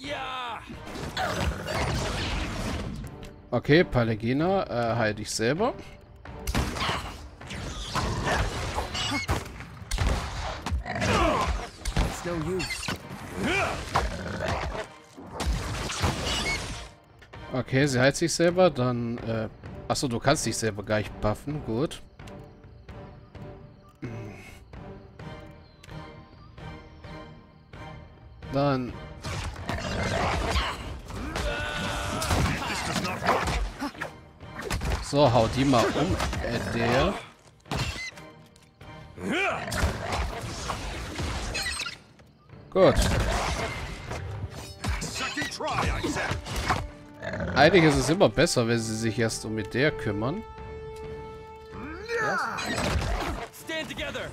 Okay, Palegina, heil dich selber. It's no use. Okay, sie heilt sich selber, dann, achso, du kannst dich selber gar nicht buffen, gut. Dann... So, hau die mal um, der. Gut. Eigentlich ist es immer besser, wenn sie sich erst um mit der kümmern. Stand together.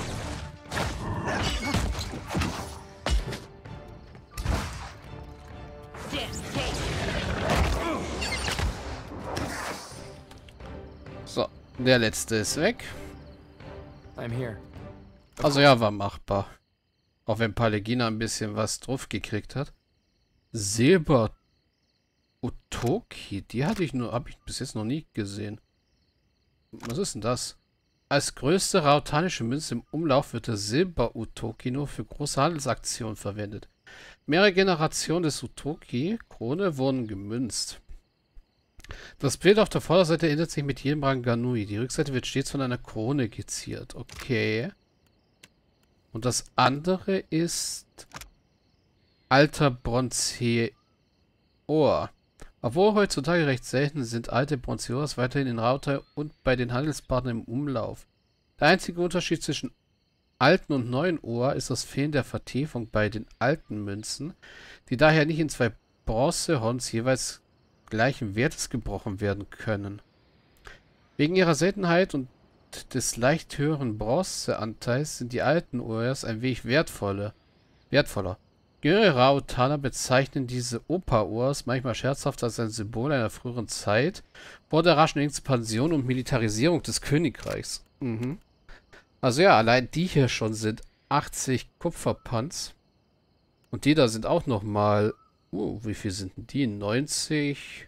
So, der letzte ist weg. I'm here. Also ja, war machbar. Auch wenn Palegina ein bisschen was drauf gekriegt hat. Silber Utoki, die habe ich bis jetzt noch nie gesehen. Was ist denn das? Als größte rautanische Münze im Umlauf wird der Silber Utoki nur für große Handelsaktionen verwendet. Mehrere Generationen des Utoki-Krone wurden gemünzt. Das Bild auf der Vorderseite ändert sich mit jedem Ranganui. Die Rückseite wird stets von einer Krone geziert. Okay. Und das andere ist alter Bronzeor. Obwohl heutzutage recht selten sind alte Bronzeors weiterhin in Rautai und bei den Handelspartnern im Umlauf. Der einzige Unterschied zwischen alten und neuen Ohr ist das Fehlen der Vertiefung bei den alten Münzen, die daher nicht in zwei Bronzehorns jeweils gleichen Wertes gebrochen werden können. Wegen ihrer Seltenheit und des leicht höheren Bronzeanteils sind die alten Oers ein wenig wertvoller. Jüngere Rautaner bezeichnen diese Opa-Oers manchmal scherzhaft als ein Symbol einer früheren Zeit vor der raschen Expansion und Militarisierung des Königreichs. Also ja, allein die hier schon sind 80 Kupferpans. Und die da sind auch nochmal... wie viel sind denn die? 90...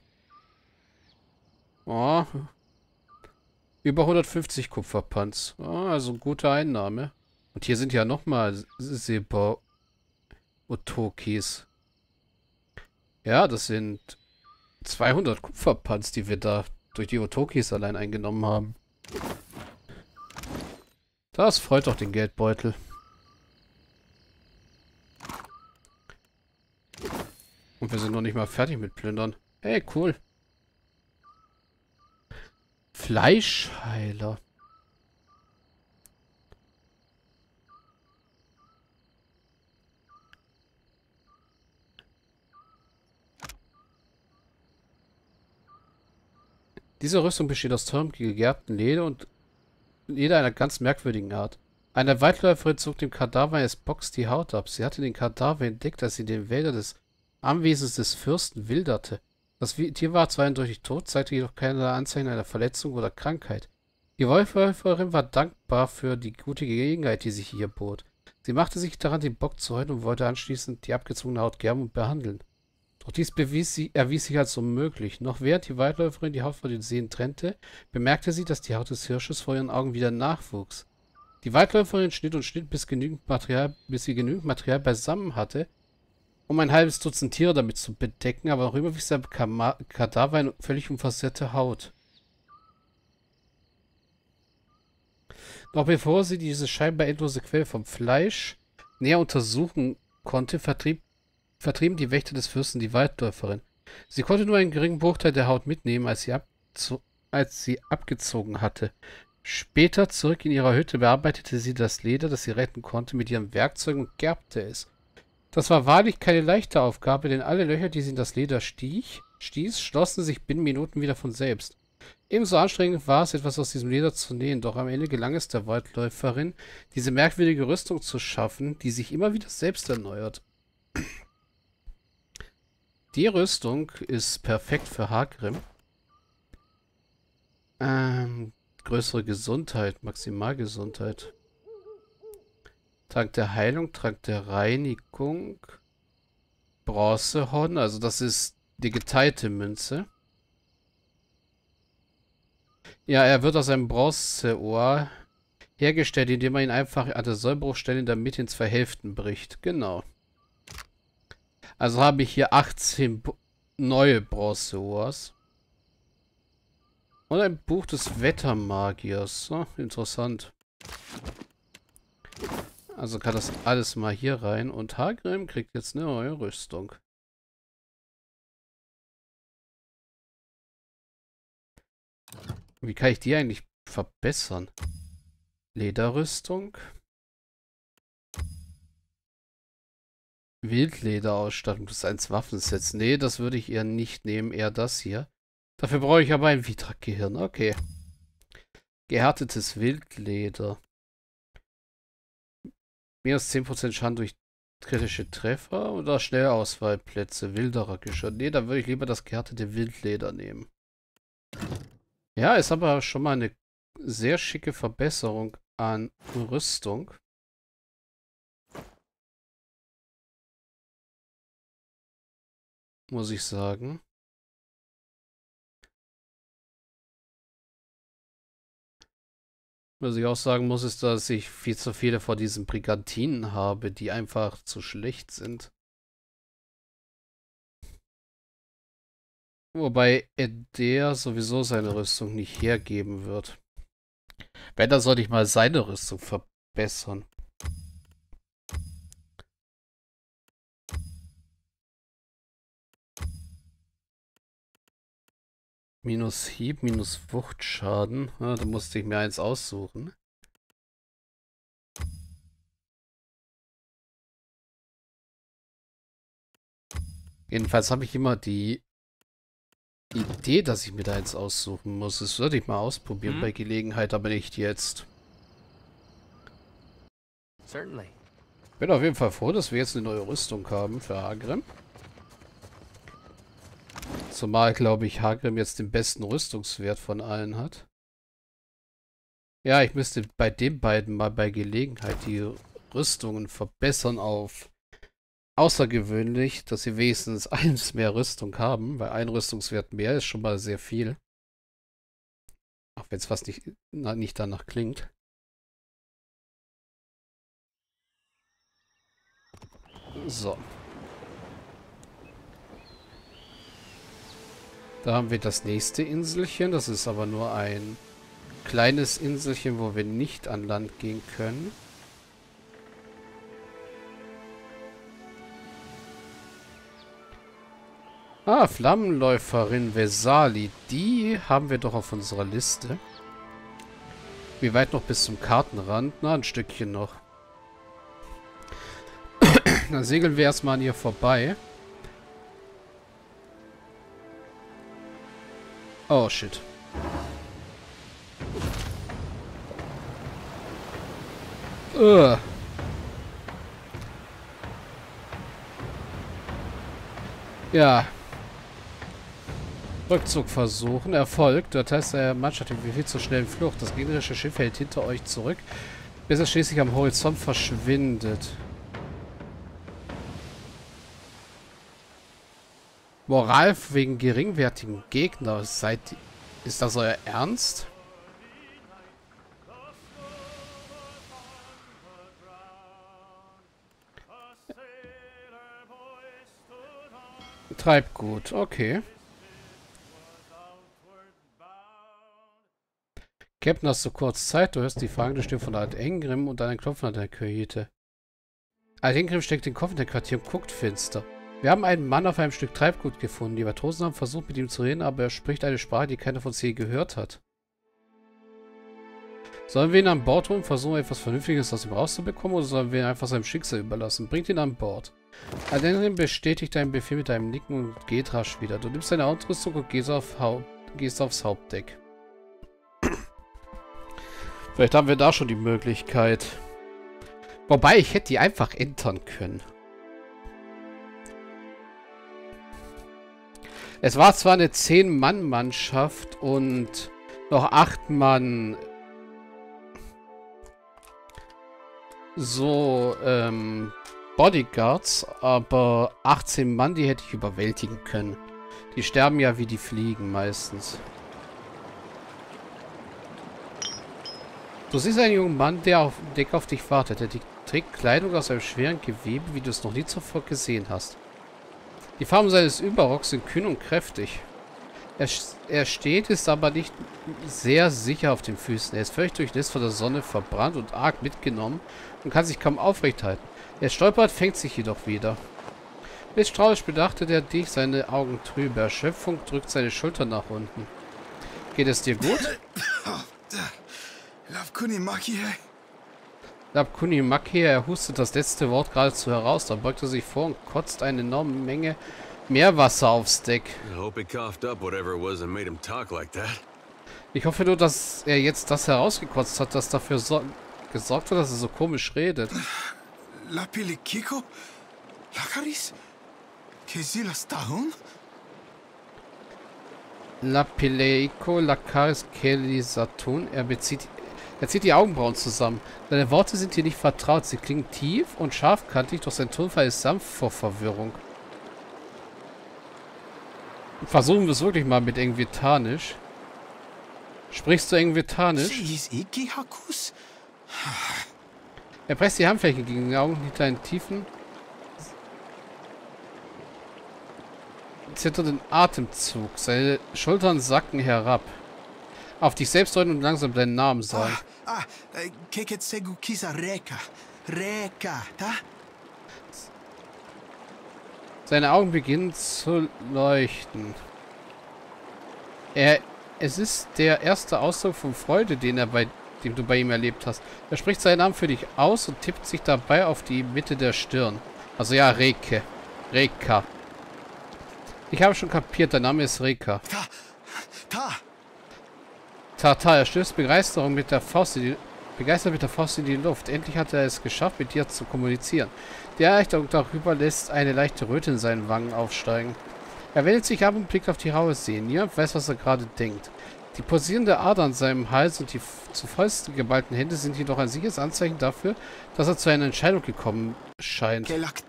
Oh, über 150 Kupferpans. Oh, also gute Einnahme. Und hier sind ja nochmal Silber-Utokis. Ja, das sind 200 Kupferpans, die wir da durch die Utokis allein eingenommen haben. Das freut doch den Geldbeutel. Und wir sind noch nicht mal fertig mit Plündern. Hey, cool. Fleischheiler. Diese Rüstung besteht aus teurem gegerbtem Leder und Leder einer ganz merkwürdigen Art. Eine Waldläuferin zog dem Kadaver eines Bocks die Haut ab. Sie hatte den Kadaver entdeckt, als sie in den Wäldern des Anwesens des Fürsten wilderte. Das Tier war zwar eindeutig tot, zeigte jedoch keine Anzeichen einer Verletzung oder Krankheit. Die Waldläuferin war dankbar für die gute Gelegenheit, die sich hier bot. Sie machte sich daran, den Bock zu häuten und wollte anschließend die abgezogene Haut gerben und behandeln. Doch dies erwies sich als unmöglich. Noch während die Waldläuferin die Haut von den Sehnen trennte, bemerkte sie, dass die Haut des Hirsches vor ihren Augen wieder nachwuchs. Die Waldläuferin schnitt und schnitt, bis sie genügend Material beisammen hatte, um ein halbes Dutzend Tiere damit zu bedecken, aber noch immer wies der Kadaver eine völlig unversehrte Haut. Noch bevor sie diese scheinbar endlose Quelle vom Fleisch näher untersuchen konnte, vertrieben die Wächter des Fürsten die Waldläuferin. Sie konnte nur einen geringen Bruchteil der Haut mitnehmen, als sie abgezogen hatte. Später, zurück in ihrer Hütte, bearbeitete sie das Leder, das sie retten konnte, mit ihren Werkzeugen und gerbte es. Das war wahrlich keine leichte Aufgabe, denn alle Löcher, die sie in das Leder stieß, schlossen sich binnen Minuten wieder von selbst. Ebenso anstrengend war es, etwas aus diesem Leder zu nähen, doch am Ende gelang es der Waldläuferin, diese merkwürdige Rüstung zu schaffen, die sich immer wieder selbst erneuert. Die Rüstung ist perfekt für Hagrim. Größere Gesundheit, Maximalgesundheit. Trank der Heilung, Trank der Reinigung. Bronzehorn, also das ist die geteilte Münze. Ja, er wird aus einem Bronzeohr hergestellt, indem man ihn einfach an der Sollbruchstelle in der Mitte in 2 Hälften bricht. Genau. Also habe ich hier 18 neue Bronzeohrs. Und ein Buch des Wettermagiers. Oh, interessant. Also kann das alles mal hier rein. Und Hagrim kriegt jetzt eine neue Rüstung. Wie kann ich die eigentlich verbessern? Lederrüstung. Wildlederausstattung des 1 Waffensets. Nee, das würde ich eher nicht nehmen. Eher das hier. Dafür brauche ich aber ein Vitrak-Gehirn. Okay. Gehärtetes Wildleder. Minus 10% Schaden durch kritische Treffer oder Schnellauswahlplätze. Wilderer Geschirr. Nee, da würde ich lieber das gehärtete Wildleder nehmen. Ja, ist aber schon mal eine sehr schicke Verbesserung an Rüstung. Muss ich sagen. Was ich auch sagen muss, ist, dass ich viel zu viele von diesen Brigantinen habe, die einfach zu schlecht sind. Wobei der sowieso seine Rüstung nicht hergeben wird. Wenn, dann sollte ich mal seine Rüstung verbessern. Minus Hieb, minus Wuchtschaden. Ja, da musste ich mir eins aussuchen. Jedenfalls habe ich immer die Idee, dass ich mir da eins aussuchen muss. Das würde ich mal ausprobieren bei Gelegenheit, aber nicht jetzt. Certainly. Bin auf jeden Fall froh, dass wir jetzt eine neue Rüstung haben für Hagrim. Zumal, glaube ich, Hagrim jetzt den besten Rüstungswert von allen hat. Ja, ich müsste bei den beiden mal bei Gelegenheit die Rüstungen verbessern auf außergewöhnlich, dass sie wenigstens eins mehr Rüstung haben, weil ein Rüstungswert mehr ist schon mal sehr viel. Auch wenn es fast nicht danach klingt. So. Da haben wir das nächste Inselchen. Das ist aber nur ein kleines Inselchen, wo wir nicht an Land gehen können. Ah, Flammenläuferin Vesali. Die haben wir doch auf unserer Liste. Wie weit noch bis zum Kartenrand? Na, ein Stückchen noch. Dann segeln wir erstmal an ihr vorbei. Oh, shit. Ja. Rückzug versuchen. Erfolg. Das heißt, der Mannschaft viel zu schnell in Flucht. Das gegnerische Schiff hält hinter euch zurück, bis es schließlich am Horizont verschwindet. Moral wegen geringwertigen Gegner. Ist das euer Ernst? Treibgut, okay. Captain, hast du kurz Zeit? Du hörst die fragende Stimme von Alt Engrim und einen Klopfen an der Kajüte. Alt Engrim steckt den Kopf in der Quartier und guckt finster. Wir haben einen Mann auf einem Stück Treibgut gefunden. Die Matrosen haben versucht, mit ihm zu reden, aber er spricht eine Sprache, die keiner von uns je gehört hat. Sollen wir ihn an Bord holen, versuchen etwas Vernünftiges aus ihm rauszubekommen, oder sollen wir ihn einfach seinem Schicksal überlassen? Bringt ihn an Bord. Alt Engrim bestätigt deinen Befehl mit einem Nicken und geht rasch wieder. Du nimmst deine Ausrüstung und gehst aufs Hauptdeck. Vielleicht haben wir da schon die Möglichkeit. Wobei, ich hätte die einfach entern können. Es war zwar eine 10-Mann-Mannschaft und noch 8 Mann so, Bodyguards, aber 18 Mann, die hätte ich überwältigen können. Die sterben ja wie die Fliegen meistens. Du siehst einen jungen Mann, der auf dem Deck auf dich wartet. Er trägt Kleidung aus einem schweren Gewebe, wie du es noch nie zuvor gesehen hast. Die Farben seines Überrocks sind kühn und kräftig. Er steht, ist aber nicht sehr sicher auf den Füßen. Er ist völlig durchnässt von der Sonne, verbrannt und arg mitgenommen und kann sich kaum aufrecht halten. Er stolpert, fängt sich jedoch wieder. Misstrauisch bedachtet er dich, seine Augen trübe. Erschöpfung drückt seine Schultern nach unten. Geht es dir gut? Labkuni Makie, er hustet das letzte Wort geradezu heraus, dann beugt er sich vor und kotzt eine enorme Menge Meerwasser aufs Deck. Ich hoffe nur, dass er jetzt das herausgekotzt hat, das dafür gesorgt hat, dass er so komisch redet. Lapileiko Lakaris Kelisatun. Er zieht die Augenbrauen zusammen. Seine Worte sind hier nicht vertraut. Sie klingen tief und scharfkantig, doch sein Tonfall ist sanft vor Verwirrung. Versuchen wir es wirklich mal mit Engvetanisch. Sprichst du Engvetanisch? Er presst die Handfläche gegen die Augen hinter einen tiefen, zitternden Atemzug. Seine Schultern sacken herab. Auf dich selbst deuten und langsam deinen Namen sagen. Seine Augen beginnen zu leuchten. Es ist der erste Ausdruck von Freude, den du bei ihm erlebt hast. Er spricht seinen Namen für dich aus und tippt sich dabei auf die Mitte der Stirn. Also ja, Reka. Ich habe schon kapiert, dein Name ist Reka. Tata, er stößt begeistert mit der Faust in die Luft. Endlich hat er es geschafft, mit dir zu kommunizieren. Die Erleichterung darüber lässt eine leichte Röte in seinen Wangen aufsteigen. Er wendet sich ab und blickt auf die raue See. Niemand weiß, was er gerade denkt. Die pulsierende Ader an seinem Hals und die zu Fäusten geballten Hände sind jedoch ein sicheres Anzeichen dafür, dass er zu einer Entscheidung gekommen scheint.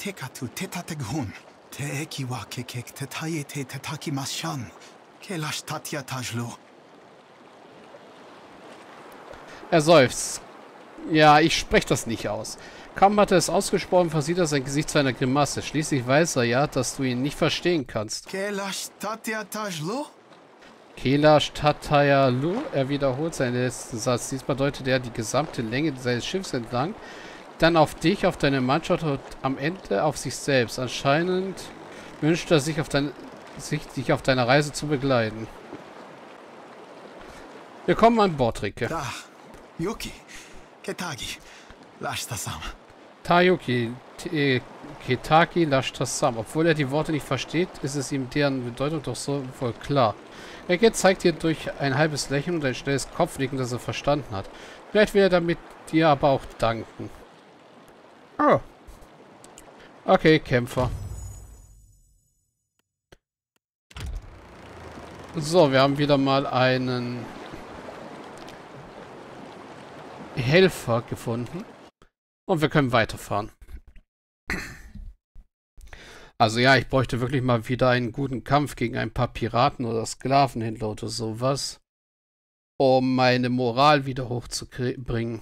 Er seufzt. Ja, ich spreche das nicht aus. Kaum hat er es ausgesprochen, versieht er sein Gesicht zu einer Grimasse. Schließlich weiß er ja, dass du ihn nicht verstehen kannst. Kelash Tatayalu. Er wiederholt seinen letzten Satz. Diesmal deutet er die gesamte Länge seines Schiffs entlang, dann auf dich, auf deine Mannschaft und am Ende auf sich selbst. Anscheinend wünscht er sich, dich auf deiner Reise zu begleiten. Willkommen an Bord, Rike. Tayuki, Ketaki, Lashtasam. Obwohl er die Worte nicht versteht, ist es ihm deren Bedeutung doch so wohl klar. Rike zeigt dir durch ein halbes Lächeln und ein schnelles Kopfnicken, das er verstanden hat. Vielleicht will er damit dir aber auch danken. Oh. Okay, Kämpfer. So, wir haben wieder mal einen Helfer gefunden. Und wir können weiterfahren. Also ja, ich bräuchte wirklich mal wieder einen guten Kampf gegen ein paar Piraten oder Sklavenhändler oder sowas, um meine Moral wieder hochzubringen.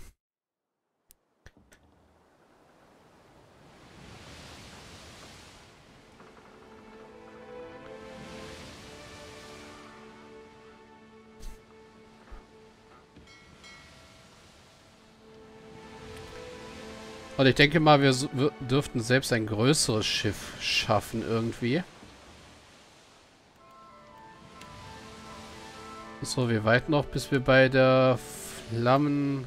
Und ich denke mal, wir dürften selbst ein größeres Schiff schaffen irgendwie. So, wie weit noch, bis wir bei der Flammen...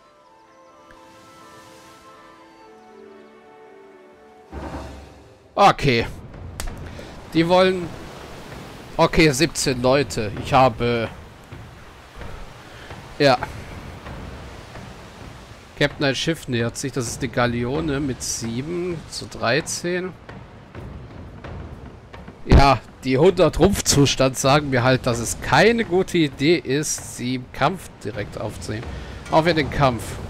Okay. Die wollen... Okay, 17 Leute. Ich habe... Ja. Captain, ein Schiff nähert sich. Das ist eine Galeone mit 7 zu 13. Ja, die 100 Rumpfzustand sagen mir halt, dass es keine gute Idee ist, sie im Kampf direkt aufzunehmen. Auch in den Kampf.